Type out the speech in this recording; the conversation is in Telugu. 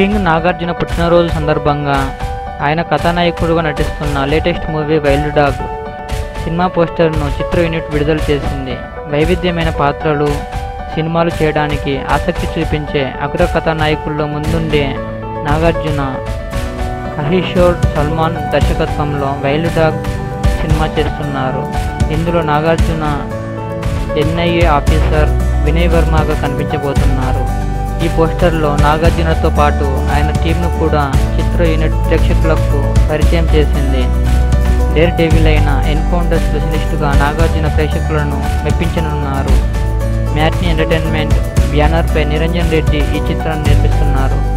కింగ్ నాగార్జున పుట్టినరోజు సందర్భంగా ఆయన కథానాయకుడుగా నటిస్తున్న latest movie wild dog cinema పోస్టర్ను చిత్ర యూనిట్ విడుదల చేసింది. వైవిధ్యమైన పాత్రలు సినిమాలు చేయడానికి ఆసక్తి చూపించే అగ్ర కథానాయకుల్లో ముందుండే నాగార్జున కిషోర్ సల్మాన్ దర్శకత్వంలో వైల్డ్ డాగ్ సినిమా చేస్తున్నారు. ఇందులో నాగార్జున ఎన్ఐఏ ఆఫీసర్ వినయ్ వర్మగా కనిపించబోతున్నారు. ఈ పోస్టర్లో నాగార్జునతో పాటు ఆయన టీంను కూడా చిత్ర యూనిట్ ప్రేక్షకులకు పరిచయం చేసింది. డేర్ డెవిల్ అయిన ఎన్కౌంటర్ స్పెషలిస్టుగా నాగార్జున ప్రేక్షకులను మెప్పించనున్నారు. మ్యాట్ని ఎంటర్టైన్మెంట్ బ్యానర్పై నిరంజన్ రెడ్డి ఈ చిత్రాన్ని నిర్మిస్తున్నారు.